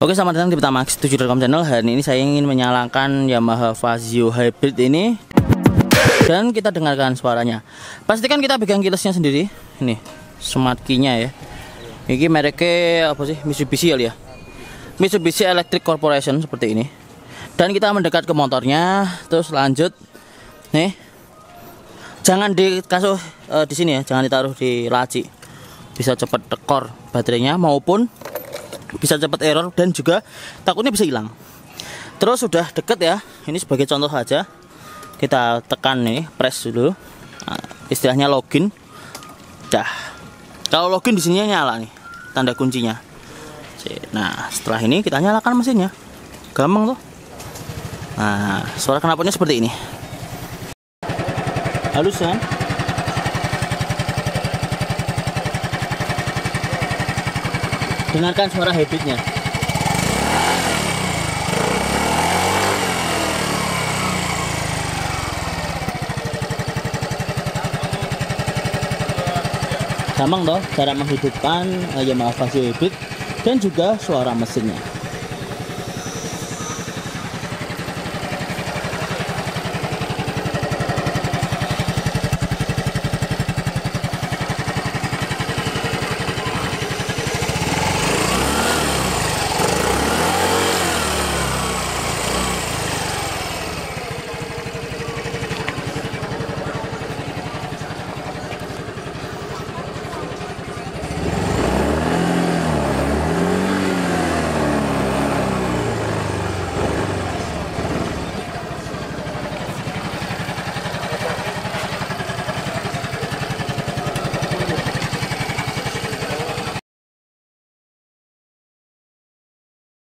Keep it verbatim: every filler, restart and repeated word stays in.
Oke, selamat datang di Petamax tujuh titik com channel. Hari ini saya ingin menyalakan Yamaha Fazio Hybrid ini dan kita dengarkan suaranya. Pastikan kita pegang kilasnya sendiri. Ini smart key-nya ya. Ini mereknya apa sih? Mitsubishi ya. Mitsubishi Electric Corporation seperti ini. Dan kita mendekat ke motornya, terus lanjut. Nih. Jangan dikasih uh, di sini ya, jangan ditaruh di laci. Bisa cepat tekor baterainya maupun bisa cepat error dan juga takutnya bisa hilang. Terus sudah deket ya, ini sebagai contoh saja. Kita tekan nih, press dulu. Nah, istilahnya login. Dah. Kalau login di sini nyala nih, tanda kuncinya. Nah, setelah ini kita nyalakan mesinnya. Gampang tuh. Nah, suara knalpotnya seperti ini. Halus kan? Dengarkan suara hybridnya. Gampang toh cara menghidupkan Yamaha Fazio Hybrid dan juga suara mesinnya.